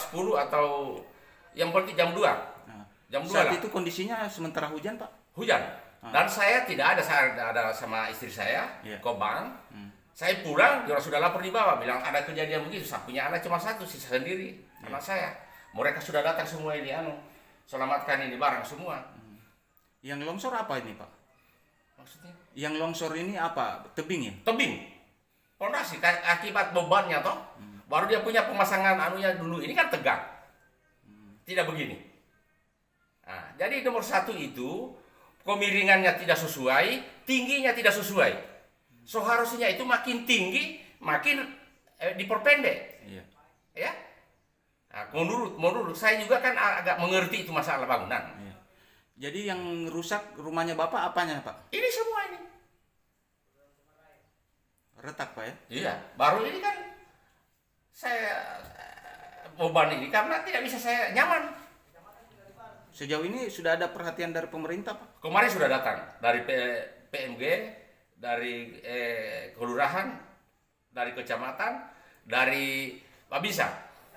10 atau yang penting jam 2. Nah, Jam 2 saat lah. itu kondisinya sementara hujan, Pak? Hujan. Dan saya tidak ada, saya ada sama istri saya, Iya. ke bank. Saya pulang, dia sudah lapor di bawah, bilang ada kejadian begitu. Saya punya anak cuma satu, sisa sendiri, anak saya. Mereka sudah datang semua ini, selamatkan ini barang semua. Yang longsor apa ini, Pak? Maksudnya? Yang longsor ini apa? Tebing ya? Tebing, pondasi akibat bebannya toh. Baru dia punya pemasangan anunya dulu ini kan tegak, tidak begini. Nah, jadi nomor satu itu kemiringannya tidak sesuai, tingginya tidak sesuai. Seharusnya itu makin tinggi, makin diperpendek. Iya. Ya. Nah, menurut saya juga kan agak mengerti itu masalah bangunan. Iya. Jadi yang rusak rumahnya Bapak apanya, Pak? Ini semua ini. Retak, Pak ya? Iya, baru ini kan saya beban ini karena tidak bisa saya nyaman. Sejauh ini sudah ada perhatian dari pemerintah, Pak? Kemarin sudah datang dari PMG, dari kelurahan, dari kecamatan, dari Babinsa,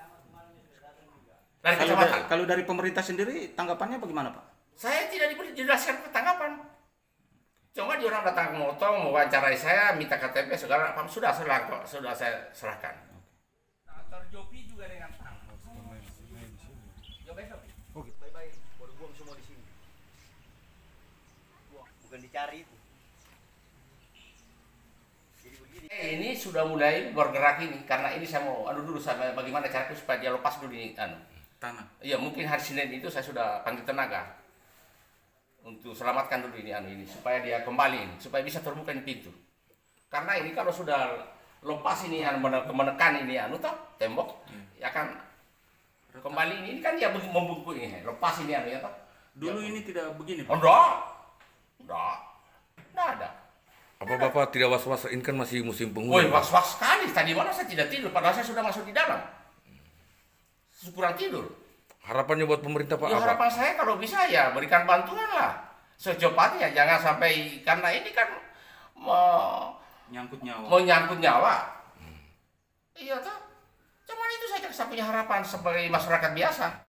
dari kecamatan. Kalau dari pemerintah sendiri tanggapannya bagaimana, Pak? Saya tidak diberi jelaskan tanggapan. Cuma dia orang datang motong, mewawancarai saya, minta KTP segala apa sudah saya serahkan. Terjopi juga dengan Baik-baik, baru buang semua di sini. Bukan dicari itu. Jadi begini. Ini sudah mulai bergerak ini karena ini saya mau dulu sama bagaimana cara supaya dia lepas dulu ini Tanah. Iya, mungkin hari Senin itu saya sudah panggil tenaga untuk selamatkan dulu ini supaya dia kembali, supaya bisa terbuka ini pintu. Karena ini kalau sudah lepas ini menekan ini toh tembok, ya kan kembali ini kan dia membungkuk ini, lepas ini ya toh. Dulu Ya, ini tidak begini, oh, Pak? enggak ada. Apa Bapak tidak was-was? Ini kan masih musim Woi, penghujan. was-was sekali. Tadi malam saya tidak tidur, padahal saya sudah masuk di dalam. Kurang tidur. Harapannya buat pemerintah Pak Ya, apa? harapan saya kalau bisa ya berikan bantuan lah secepatnya, jangan sampai karena ini kan Nyangkut nyawa. menyangkut nyawa. Iya toh. Cuman itu saya punya harapan sebagai masyarakat biasa.